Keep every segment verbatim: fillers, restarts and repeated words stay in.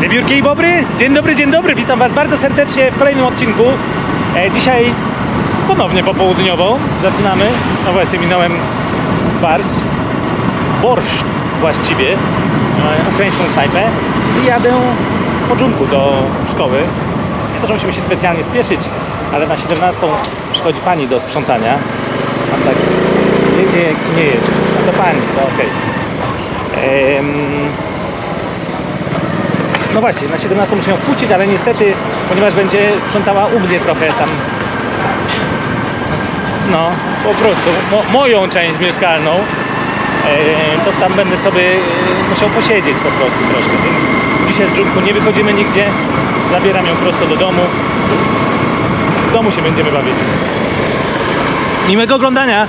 Wiewiórki i bobry, dzień dobry, dzień dobry, witam was bardzo serdecznie w kolejnym odcinku. e, Dzisiaj ponownie popołudniowo zaczynamy. No właśnie, minąłem barszcz, borszt właściwie, e, ukraińską knajpę i jadę po dżunku do szkoły. Nie to, że musimy się specjalnie spieszyć, ale na siedemnastą przychodzi pani do sprzątania. Mam tak, jedzie i nie jedzie, no to pani, to okej. Okay. No właśnie, na siedemnastą muszę ją wpuścić, ale niestety, ponieważ będzie sprzątała u mnie trochę tam, no po prostu mo moją część mieszkalną, e, to tam będę sobie e, musiał posiedzieć po prostu troszkę, więc dzisiaj z dżunku nie wychodzimy nigdzie, zabieram ją prosto do domu, w domu się będziemy bawili. Miłego oglądania!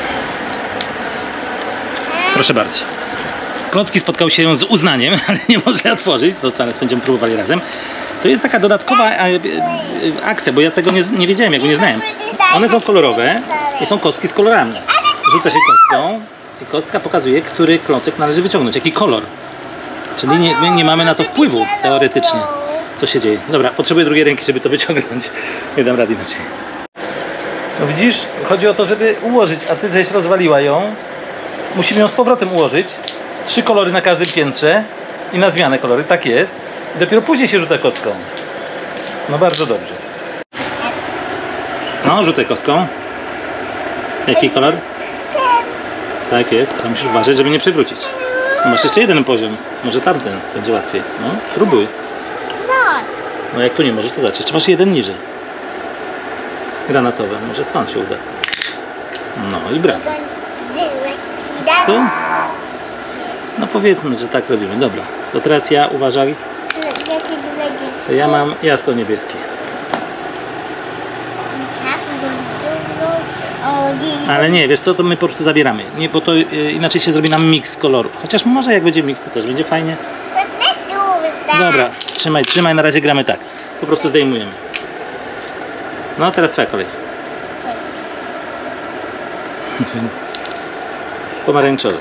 Proszę bardzo. Klocki spotkał się z uznaniem, ale nie może otworzyć, to zaraz będziemy próbowali razem. To jest taka dodatkowa akcja, bo ja tego nie, nie wiedziałem, jak go nie znałem. One są kolorowe i są kostki z kolorami. Rzuca się kostką i kostka pokazuje, który klocek należy wyciągnąć, jaki kolor. Czyli nie, my nie mamy na to wpływu teoretycznie, co się dzieje. Dobra, potrzebuję drugiej ręki, żeby to wyciągnąć. Nie dam rady inaczej. No widzisz, chodzi o to, żeby ułożyć, a ty żeś rozwaliła ją. Musimy ją z powrotem ułożyć. Trzy kolory na każdym piętrze i na zmianę kolory, tak jest. I dopiero później się rzuca kostką. No bardzo dobrze. No, rzucaj kostką. Jaki kolor? Tak jest, ale musisz uważać, żeby nie przewrócić. No, masz jeszcze jeden poziom, może tamten będzie łatwiej. No, spróbuj. No jak tu nie możesz, to zacznij. Jeszcze masz jeden niżej. Granatowe, może stąd się uda. No i brawo. Tu? No powiedzmy, że tak robimy. Dobra, to teraz ja, uważaj. To ja mam jasno-niebieski. Ale nie, wiesz co, to my po prostu zabieramy. Nie, bo to y, inaczej się zrobi nam miks koloru. Chociaż może jak będzie miks, to też będzie fajnie. Dobra, trzymaj, trzymaj, na razie gramy tak. Po prostu zdejmujemy. No, teraz twoja kolej. Pomarańczowy.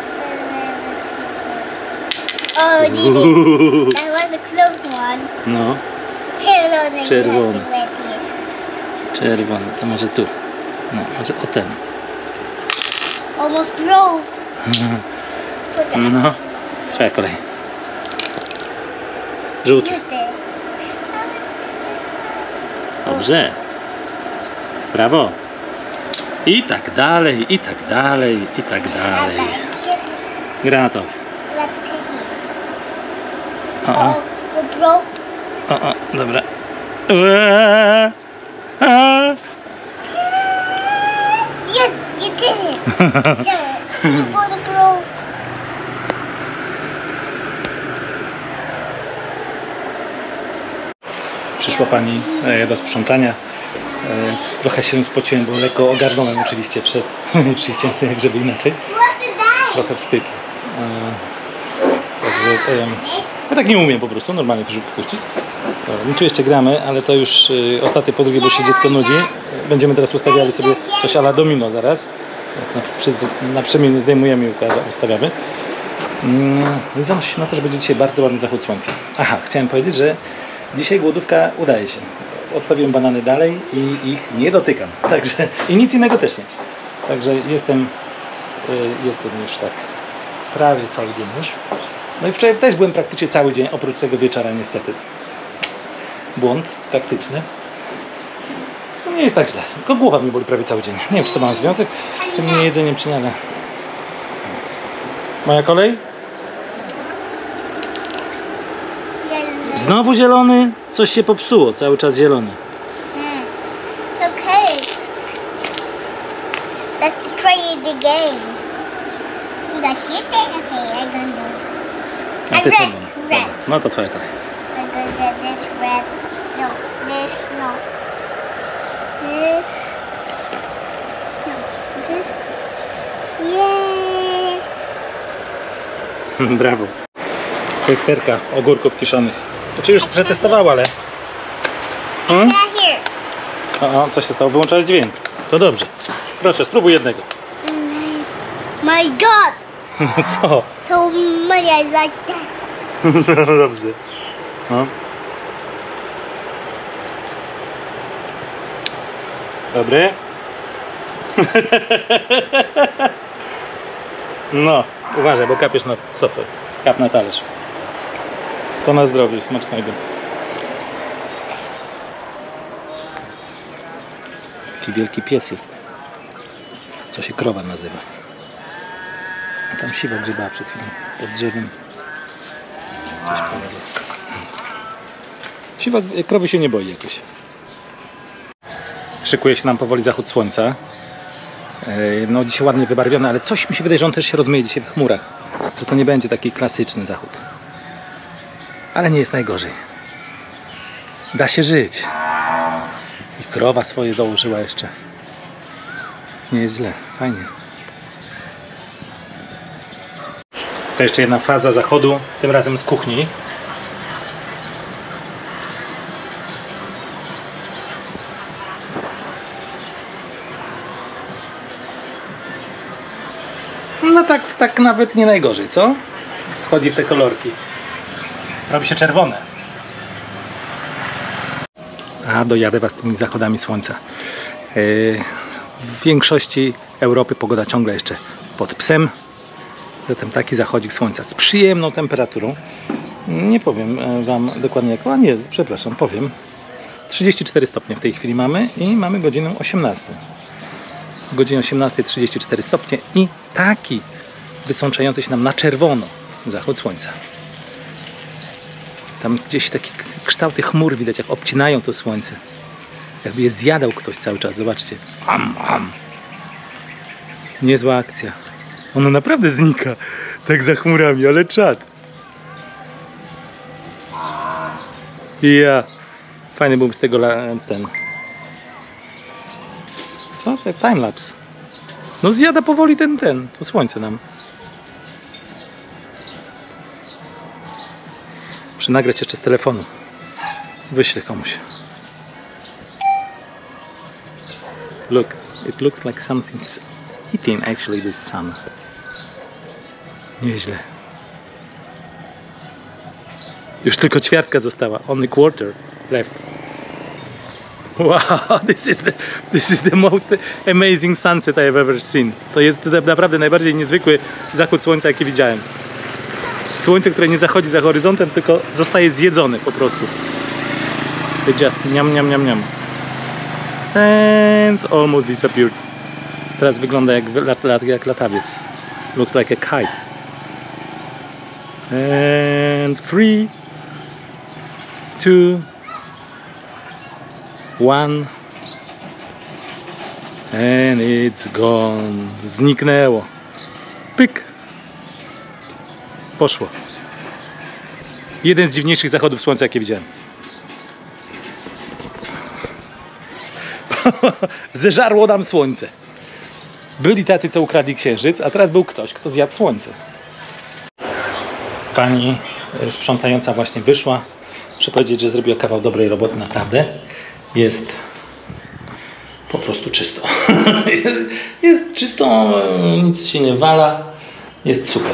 Oh, Didi. That was a close one. No. Czerwony. Czerwony. Czerwony, to może tu. No, może o ten. Almost broke. No, twoja kolej. Żółty. Dobrze. Brawo. I tak dalej, i tak dalej, i tak dalej. Granatowy. O, o. O, o, dobra. Eee, eee. You, you did it. You got it, bro. Przyszła pani e, do sprzątania. E, trochę się spociłem, bo lekko ogarnąłem oczywiście przed przyjściem, jak żeby inaczej. Trochę wstyd. E, także e, ja tak nie umiem po prostu, normalnie też wpuścić. My tu jeszcze gramy, ale to już y, ostatnie po drugie, bo się dziecko nudzi. Będziemy teraz ustawiali sobie coś a la domino zaraz. Na, przy, na przemiany zdejmujemy i ustawiamy. Mm, I zanosi się na to, że będzie dzisiaj bardzo ładny zachód słońca. Aha, chciałem powiedzieć, że dzisiaj głodówka udaje się. Odstawiłem banany dalej i ich nie dotykam. Także, i nic innego też nie. Także jestem, y, jestem już tak prawie cały dzień już. No i wczoraj też byłem praktycznie cały dzień, oprócz tego wieczora niestety. Błąd taktyczny. No nie jest tak źle, tylko głowa mi boli prawie cały dzień. Nie wiem, czy to ma związek z tym niejedzeniem, czy nie, ale... Moja kolej? Znowu zielony? Coś się popsuło, cały czas zielony. Hmm. It's okay. Let's try it again. You got shit there? Okay, I'm gonna do it. A ty red, czerwony. red. No to twoja kolej. I'm gonna get this red. No, this, no. This. No, this. Yes. Brawo. Testerka ogórków kiszonych. Znaczy już przetestowała, ale... Hmm? Yeah, here. O, o, co się stało? Wyłączałeś dźwięk. To dobrze. Proszę, spróbuj jednego. Mm, my God! Co? So many, I like that. No dobrze. No. Dobry. No, uważaj, bo kapiesz na sofę. Kap na talerz. To na zdrowie, smacznego. Taki wielki pies jest. Co się krowa nazywa. A tam siwa grzebała przed chwilą pod drzewem. Gdzieś polazła. Siwa krowy się nie boi jakoś. Szykuje się nam powoli zachód słońca. No dzisiaj ładnie wybarwiony, ale coś mi się wydaje, że on też się rozmyje dzisiaj w chmurach. Że to nie będzie taki klasyczny zachód. Ale nie jest najgorzej. Da się żyć. I krowa swoje dołożyła jeszcze. Nie jest źle, fajnie. To jeszcze jedna faza zachodu, tym razem z kuchni. No tak, tak nawet nie najgorzej, co? Wchodzi w te kolorki. Robi się czerwone. A dojadę was tymi zachodami słońca. Yy, w większości Europy pogoda ciągle jeszcze pod psem. Zatem taki zachodzik słońca z przyjemną temperaturą. Nie powiem wam dokładnie jaką, a nie, przepraszam, powiem. trzydzieści cztery stopnie w tej chwili mamy i mamy godzinę osiemnastą. O godzinie osiemnastej trzydzieści cztery stopnie i taki wysączający się nam na czerwono zachód słońca. Tam gdzieś takie kształty chmur widać, jak obcinają to słońce. Jakby je zjadał ktoś cały czas, zobaczcie. Am, am. Niezła akcja. Ono naprawdę znika, tak za chmurami, ale czad. I ja. Fajny byłby z tego ten. Co? Tak timelapse. No zjada powoli ten, ten. To słońce nam. Muszę nagrać jeszcze z telefonu. Wyślę komuś. Look, it looks like something is eating actually this sun. Nieźle. Już tylko ćwiartka została. Only quarter left. Wow, this is the, this is the most amazing sunset I have ever seen. To jest naprawdę najbardziej niezwykły zachód słońca, jaki widziałem. Słońce, które nie zachodzi za horyzontem, tylko zostaje zjedzone po prostu. It just niam, niam, niam, niam. And almost disappeared. Teraz wygląda jak, lat, lat, jak latawiec. Looks like a kite. And three, two, one. And it's gone. Zniknęło. Pyk. Poszło. Jeden z dziwniejszych zachodów słońca, jakie widziałem. Zeżarło nam słońce. Byli tacy, co ukradli księżyc, a teraz był ktoś, kto zjadł słońce. Pani sprzątająca właśnie wyszła. Muszę powiedzieć, że zrobiła kawał dobrej roboty, naprawdę. Jest po prostu czysto. Jest czysto, nic się nie wala. Jest super.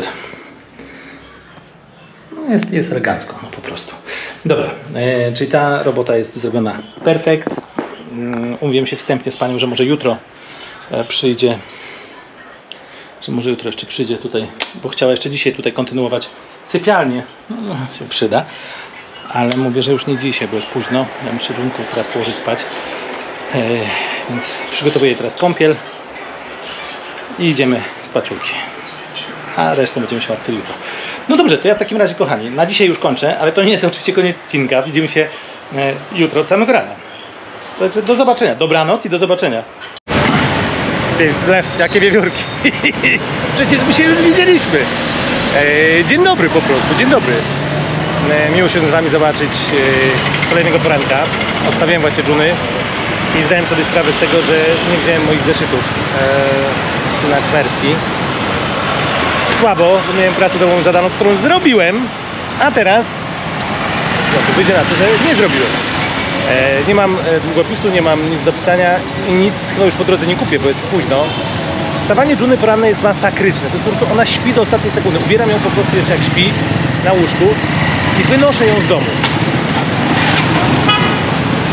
Jest, jest elegancko, no po prostu. Dobra, e, czyli ta robota jest zrobiona perfekt. Um, umówiłem się wstępnie z panią, że może jutro e, przyjdzie, że może jutro jeszcze przyjdzie tutaj, bo chciała jeszcze dzisiaj tutaj kontynuować sypialnię. No, się przyda, ale mówię, że już nie dzisiaj, bo jest późno. Ja muszę Junku teraz położyć spać. E, więc przygotowuję jej teraz kąpiel i idziemy w spaciółki. A resztę będziemy się martwili jutro. No dobrze, to ja w takim razie, kochani, na dzisiaj już kończę, ale to nie jest oczywiście koniec odcinka. Widzimy się e, jutro od samego rana. Także do zobaczenia, dobranoc i do zobaczenia. Ty, jakie wiewiórki. Przecież my się już widzieliśmy. E, dzień dobry po prostu, dzień dobry. E, miło się z wami zobaczyć e, kolejnego poranka. Odstawiłem właśnie dżuny i zdałem sobie sprawę z tego, że nie wziąłem moich zeszytów e, na kwerski. Słabo, bo miałem pracę domową zadaną, którą zrobiłem, a teraz no, wyjdzie na to, że nie zrobiłem. E, nie mam e, długopisu, nie mam nic do pisania i nic chyba już po drodze nie kupię, bo jest późno. Wstawanie Juny poranne jest masakryczne. To jest po prostu, ona śpi do ostatniej sekundy. Ubieram ją po prostu jeszcze jak śpi na łóżku i wynoszę ją z domu.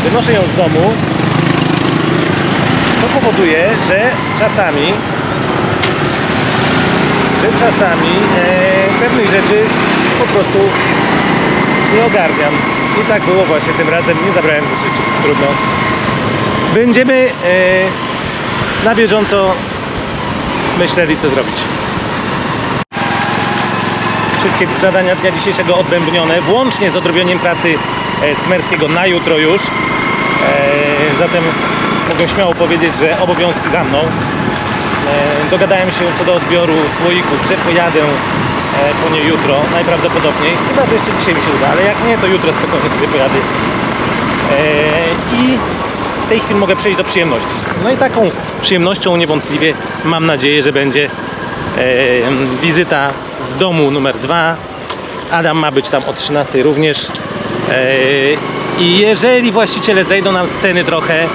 wynoszę ją z domu, to powoduje, że czasami że czasami e, pewnych rzeczy po prostu nie ogarniam. I tak było właśnie tym razem, nie zabrałem ze życia. Trudno. Będziemy e, na bieżąco myśleli, co zrobić. Wszystkie zadania dnia dzisiejszego odbębnione, włącznie z odrobieniem pracy e, skmerskiego na jutro już. E, zatem mogę śmiało powiedzieć, że obowiązki za mną. E, dogadałem się co do odbioru słoików, że pojadę e, po nie jutro, najprawdopodobniej. Chyba, że jeszcze dzisiaj mi się uda, ale jak nie, to jutro spokojnie sobie pojadę. E, I w tej chwili mogę przejść do przyjemności. No i taką przyjemnością niewątpliwie mam nadzieję, że będzie e, wizyta w domu numer dwa. Adam ma być tam o trzynastej również. E, I jeżeli właściciele zejdą nam z ceny trochę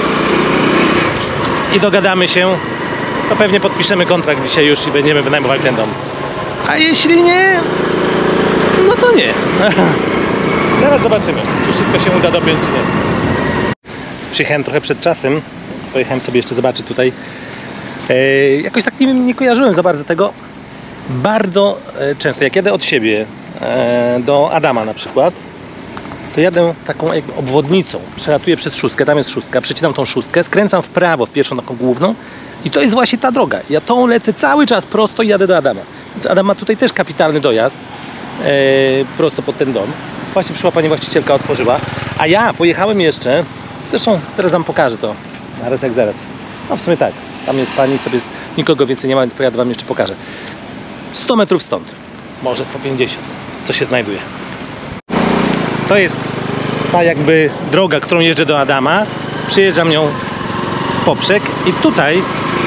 i dogadamy się, to pewnie podpiszemy kontrakt dzisiaj już i będziemy wynajmować ten dom. A jeśli nie, no to nie. Zaraz zobaczymy, czy wszystko się uda dopiąć, czy nie. Przyjechałem trochę przed czasem. Pojechałem sobie jeszcze zobaczyć tutaj. E, jakoś tak nie, nie kojarzyłem za bardzo tego. Bardzo e, często, jak jadę od siebie e, do Adama na przykład, to jadę taką jakby obwodnicą. Przelatuję przez szóstkę, tam jest szóstka, przecinam tą szóstkę, skręcam w prawo, w pierwszą taką główną. I to jest właśnie ta droga. Ja tą lecę cały czas prosto i jadę do Adama. Więc Adam ma tutaj też kapitalny dojazd. E, prosto pod ten dom. Właśnie przyszła pani właścicielka, otworzyła. A ja pojechałem jeszcze. Zresztą zaraz wam pokażę to. Zaraz jak zaraz. No w sumie tak. Tam jest pani, sobie nikogo więcej nie ma, więc pojadę wam jeszcze pokażę. sto metrów stąd. Może sto pięćdziesiąt. Co się znajduje. To jest ta jakby droga, którą jeżdżę do Adama. Przyjeżdżam nią w poprzek i tutaj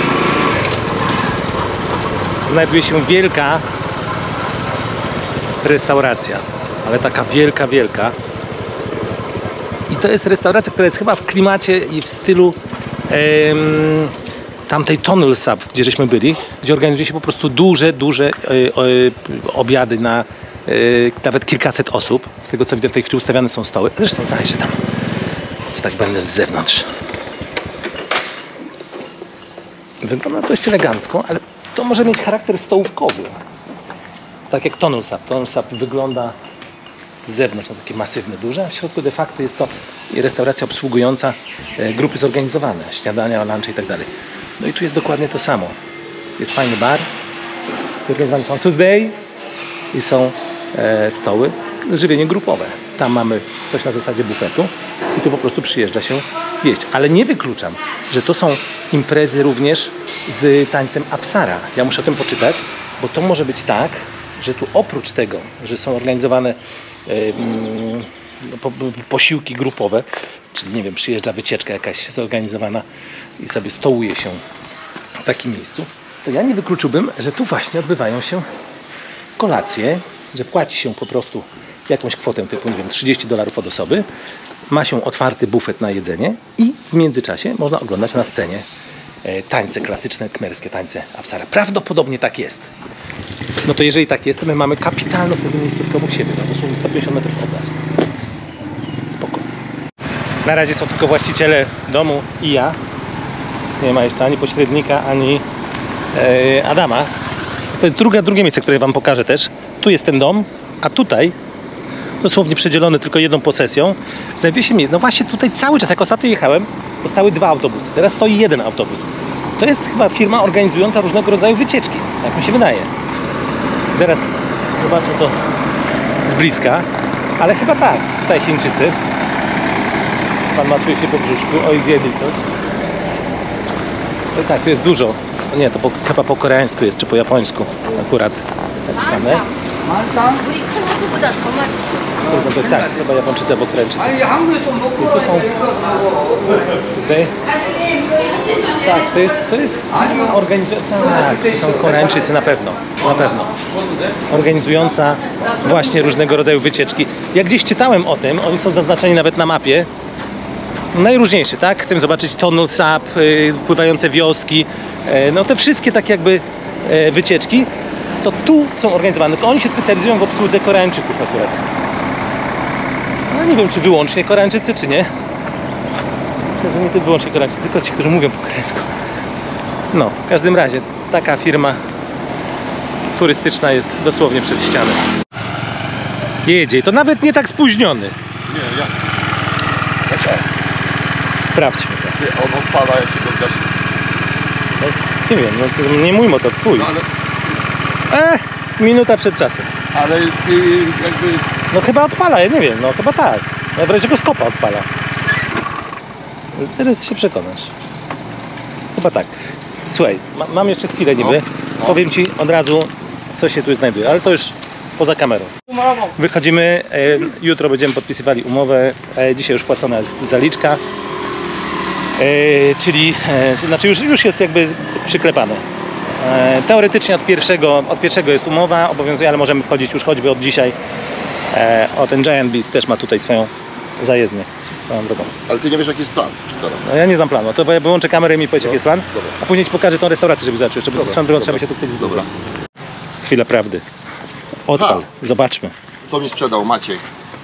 znajduje się wielka restauracja, ale taka wielka, wielka. I to jest restauracja, która jest chyba w klimacie i w stylu em, tamtej Tunnel Sub, gdzie żeśmy byli, gdzie organizuje się po prostu duże, duże e, e, obiady na e, nawet kilkaset osób. Z tego co widzę, w tej chwili ustawiane są stoły. Zresztą zajrzę tam, co tak będę z zewnątrz. Wygląda dość elegancko, ale to może mieć charakter stołówkowy. Tak jak Tunnel Sub. Tunnel Sub wygląda z zewnątrz na takie masywne, duże, a w środku de facto jest to restauracja obsługująca grupy zorganizowane, śniadania, lunchy i tak dalej. No i tu jest dokładnie to samo. Jest fajny bar, zorganizowany Francis Day i są e, stoły, żywienie grupowe. Tam mamy coś na zasadzie bufetu i tu po prostu przyjeżdża się jeść. Ale nie wykluczam, że to są imprezy również z tańcem Apsara. Ja muszę o tym poczytać, bo to może być tak, że tu oprócz tego, że są organizowane e, mm, po, posiłki grupowe, czyli nie wiem, przyjeżdża wycieczka jakaś zorganizowana i sobie stołuje się w takim miejscu, to ja nie wykluczyłbym, że tu właśnie odbywają się kolacje, że płaci się po prostu jakąś kwotę typu, nie wiem, trzydzieści dolarów od osoby, ma się otwarty bufet na jedzenie i w międzyczasie można oglądać na scenie e, tańce klasyczne, kmerskie tańce Apsara. Prawdopodobnie tak jest. No to jeżeli tak jest, to my mamy kapitalną wtedy miejscówkę obok siebie, no, dosłownie sto pięćdziesiąt metrów od nas. Spoko. Na razie są tylko właściciele domu i ja. Nie ma jeszcze ani pośrednika, ani e, Adama. To jest druga, drugie miejsce, które wam pokażę też. Tu jest ten dom, a tutaj, dosłownie przedzielony tylko jedną posesją, znajduje się miejsce. No właśnie tutaj cały czas, jak ostatnio jechałem, to stały dwa autobusy. Teraz stoi jeden autobus. To jest chyba firma organizująca różnego rodzaju wycieczki. Tak mi się wydaje. Zaraz zobaczę to z bliska. Ale chyba tak. Tutaj Chińczycy. Pan masuje się po brzuszku. Oj, zjedli coś. No tak, tu jest dużo. O nie, to po, chyba po koreańsku jest, czy po japońsku akurat napisane. To, tak, chyba Japończycy albo Koreańczycy. I tu są tutaj. Tak, to jest, to jest organizująca, tak, to są Koreańczycy na pewno, na pewno. Organizująca właśnie różnego rodzaju wycieczki. Jak gdzieś czytałem o tym, oni są zaznaczeni nawet na mapie. Najróżniejszy, tak? Chcemy zobaczyć Tunnel Sub, yy, pływające wioski, yy, no te wszystkie takie jakby yy, wycieczki, to tu są organizowane. To oni się specjalizują w obsłudze Koreańczyków akurat. No nie wiem, czy wyłącznie Koreańczycy, czy nie. Myślę, że nie tylko wyłącznie Koreańczycy, tylko ci, którzy mówią po koreańsku. No, w każdym razie taka firma turystyczna jest dosłownie przez ścianę. Jedzie i to nawet nie tak spóźniony. Nie, jasne. Na czas. Sprawdźmy to. Ty, on odpada, jak się go zgasi. No, nie wiem, no, to nie mój motor, twój. No ale, E, minuta przed czasem. ale ty jakby... No chyba odpala, ja nie wiem, no chyba tak. Ja wreszcie go stopa odpala. Teraz się przekonasz. Chyba tak. Słuchaj, ma, mam jeszcze chwilę niby. No, no. Powiem ci od razu, co się tu znajduje, ale to już poza kamerą. Wychodzimy, e, jutro będziemy podpisywali umowę. E, dzisiaj już płacona jest zaliczka. E, czyli, e, znaczy już, już jest jakby przyklepane. E, teoretycznie od pierwszego, od pierwszego jest umowa, obowiązuje, ale możemy wchodzić już choćby od dzisiaj. E, o, ten Giant Beast też ma tutaj swoją zajezdnię. Swoją drogą. Ale ty nie wiesz, jaki jest plan teraz. No ja nie znam planu, to ja wyłączę kamerę i mi powiedz, No, jaki jest plan. dobra. A później ci pokażę tą restaurację, żeby zacząć, żeby Dobra, swoją drogą dobra. trzeba się tu kiedyś. Dobra. Chwila prawdy. Odpal, Ha. zobaczmy. Co mi sprzedał Maciek?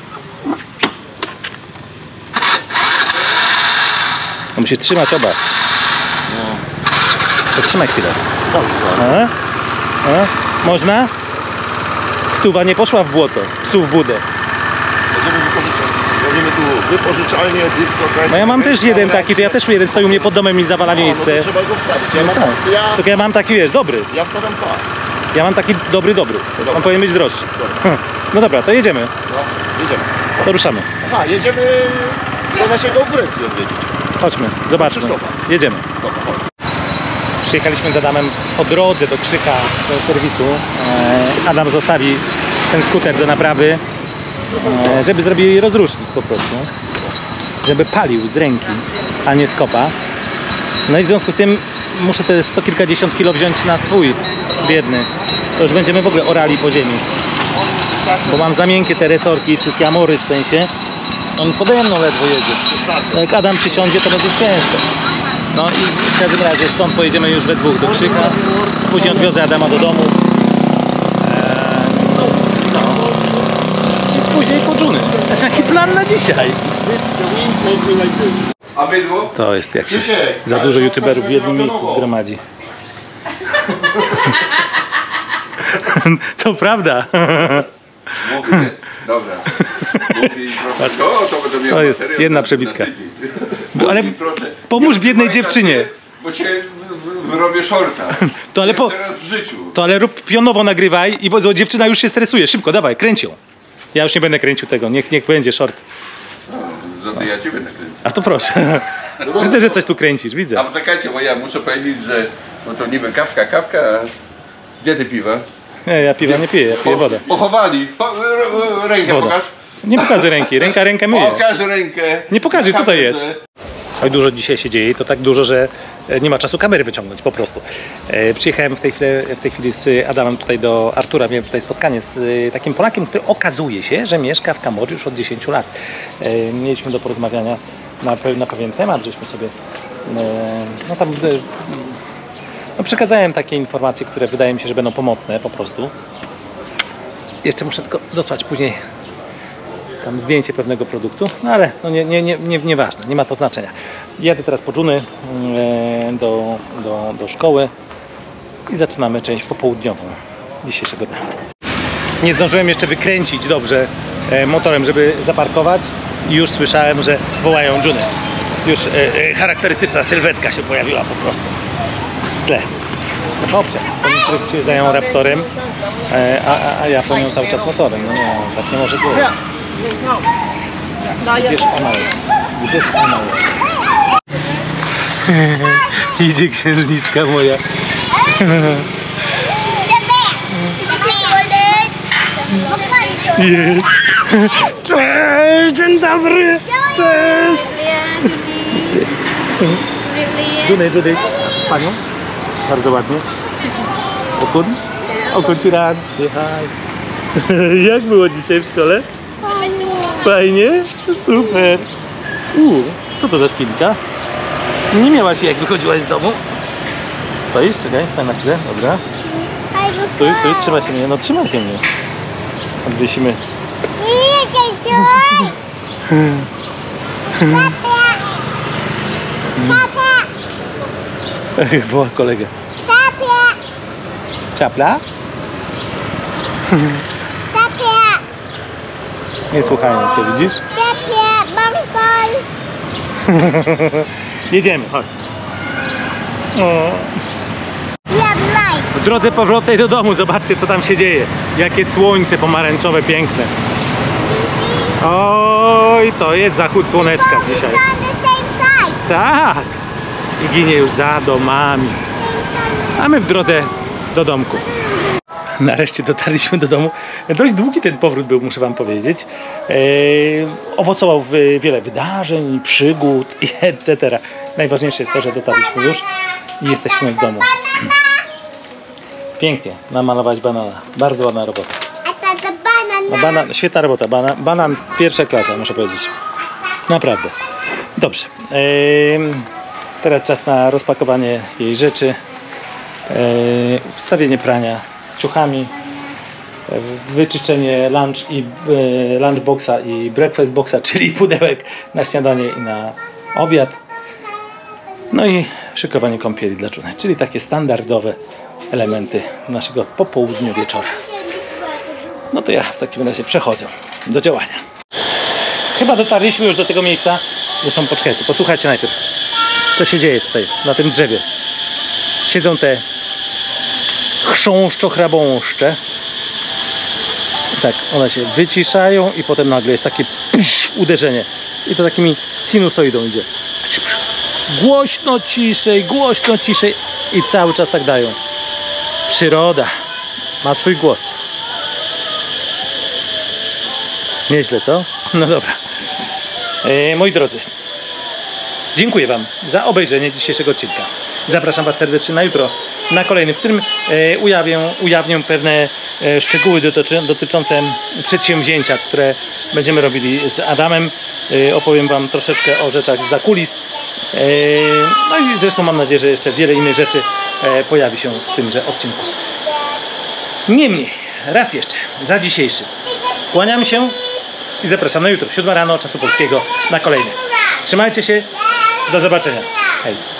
No musisz trzymać oba. No. To trzymaj chwilę. Dobrze. A? A? Można? Stuwa nie poszła w błoto, psów w budę. Będziemy wypożyczać. Robimy tu wypożyczalnię, dyskotekę. No ja mam też jeden taki, to ja też jeden stoi u mnie pod domem i zawala No, no miejsce. to trzeba go wstawić. Ja No mam, tak. ja, Tylko ja mam taki, wiesz, dobry. ja wstawiam dwa. Ja mam taki dobry, dobry. Dobra. On powinien być droższy. Dobra. No dobra, to jedziemy. No, jedziemy. To ruszamy. Aha, jedziemy do naszego konkurencji odwiedzić. Chodźmy, zobaczmy. Krzysztofa. Jedziemy. Dobra, chodź. Przyjechaliśmy z Adamem po drodze do Krzyka, do serwisu. E, Adam zostawi ten skuter do naprawy, e, żeby zrobił rozrusznik po prostu. Żeby palił z ręki, a nie z kopa. No i w związku z tym muszę te sto kilkadziesiąt kilo wziąć na swój biedny. To już będziemy w ogóle orali po ziemi. Bo mam za miękkie te resorki, wszystkie amory w sensie. On pode mną ledwo jedzie. Jak Adam przysiądzie, to będzie ciężko. No i w każdym razie stąd pojedziemy już we dwóch do Krzyka. Później odwiozę Adama do domu. Eee, no. I później po dżuny. Jaki plan na dzisiaj? Obydwu? To jest jak się Krzysiek, za ale dużo to youtuberów w jednym pionowo. miejscu zgromadzi. To prawda. Mówię, dobra. Mówi, proszę, to, to będę miał To jest materiał jedna na- przebitka. na tydzień. Ale Mówi, proszę, pomóż nie biednej odzywaj dziewczynie. kasy, Bo się w- wyrobię shorta. To ale po- Pierwszy raz w życiu. To ale rób pionowo nagrywaj i bo bo dziewczyna już się stresuje. Szybko, dawaj, kręć ją. Ja już nie będę kręcił tego, niech, niech będzie short. No, za ja ciebie nakręcę. A to proszę. Widzę, że coś tu kręcisz, widzę. A poczekajcie, bo ja muszę powiedzieć, że no to niby kawka, kawka, a gdzie ty piwa? Nie, ja piwa nie piję, ja piję wodę. Pochowali. Po, r- r- rękę Woda. pokaż. Nie pokażę ręki, ręka rękę myje. Pokaż rękę. Nie pokażę, co to jest. Kamerze. Oj, dużo dzisiaj się dzieje i to tak dużo, że e, nie ma czasu kamery wyciągnąć po prostu. E, przyjechałem w tej, chwili, w tej chwili z Adamem tutaj do Artura, miałem tutaj spotkanie z e, takim Polakiem, który okazuje się, że mieszka w Kambodży już od dziesięciu lat. E, mieliśmy do porozmawiania na, pe- na pewien temat, żeśmy sobie e, no tam e, no przekazałem takie informacje, które wydaje mi się, że będą pomocne po prostu. Jeszcze muszę tylko dosłać później tam zdjęcie pewnego produktu, no ale no nie, nie, nie, nie, nieważne, nie ma to znaczenia. Jadę teraz po dżuny e, do, do, do szkoły i zaczynamy część popołudniową dzisiejszego dnia. Nie zdążyłem jeszcze wykręcić dobrze e, motorem, żeby zaparkować i już słyszałem, że wołają dżuny. Już e, e, charakterystyczna sylwetka się pojawiła po prostu w tle. No chłopcie, oni się zajął Raptorem, e, a, a, a ja pełnię cały czas motorem. No nie, tak nie może być. Gdzież ona jest? Gdzież ona jest? Idzie księżniczka moja. Jest. Cześć, dzień dobry. Cześć. Judy, Judy. Panią? Bardzo ładnie. Okun? Okun Ciuran. Hi. Jak było dzisiaj w szkole? Fajnie? Super. Uuu, co to za spinka? Nie miałaś jej, jak wychodziłaś z domu. Stoisz? Czekaj, stań na chwilę, dobra. Stój, stój, trzyma się mnie, no trzyma się mnie. Odwiesimy. Ciapia, Woła kolegę. ciapia, Czapla? ciapia, Nie słuchają cię, widzisz? ciapia, mam bal. Jedziemy, chodź. O. Red light. W drodze powrotnej do domu, zobaczcie co tam się dzieje. Jakie słońce pomarańczowe, piękne. Oj, to jest zachód słoneczka dzisiaj. It's on the same side. Tak. I ginie już za domami. A my w drodze do domku. Nareszcie dotarliśmy do domu. Dość długi ten powrót był, muszę wam powiedzieć. Eee, owocował w wiele wydarzeń, przygód i et cetera. Najważniejsze jest to, że dotarliśmy już i jesteśmy w domu. Pięknie namalować banana. Bardzo ładna robota. I thought the banana. No, banan, świetna robota. Banan, banan pierwsza klasa, muszę powiedzieć. Naprawdę. Dobrze. Eee, teraz czas na rozpakowanie jej rzeczy. Eee, wstawienie prania z ciuchami. e, Wyczyszczenie lunch i e, lunchboxa i breakfast boxa, czyli pudełek na śniadanie i na obiad. No i szykowanie kąpieli dla Juny, czyli takie standardowe elementy naszego popołudnia wieczora. No to ja w takim razie przechodzę do działania. Chyba dotarliśmy już do tego miejsca. Zresztą poczekajcie, posłuchajcie najpierw. Co się dzieje tutaj, na tym drzewie. Siedzą te chrząszczo-chrabąszcze. Tak, one się wyciszają i potem nagle jest takie psz, uderzenie. I to takimi sinusoidą idzie. Psz, psz. Głośno ciszej, głośno ciszej i cały czas tak dają. Przyroda ma swój głos. Nieźle, co? No dobra. E, moi drodzy, dziękuję wam za obejrzenie dzisiejszego odcinka. Zapraszam was serdecznie na jutro, na kolejny, w którym e, ujawnię, ujawnię pewne e, szczegóły dotyczy, dotyczące przedsięwzięcia, które będziemy robili z Adamem. E, opowiem wam troszeczkę o rzeczach zza kulis. E, no i zresztą mam nadzieję, że jeszcze wiele innych rzeczy e, pojawi się w tymże odcinku. Niemniej, raz jeszcze, za dzisiejszy kłaniam się i zapraszam na jutro, siódma rano czasu polskiego, na kolejny. Trzymajcie się, do zobaczenia. Hej.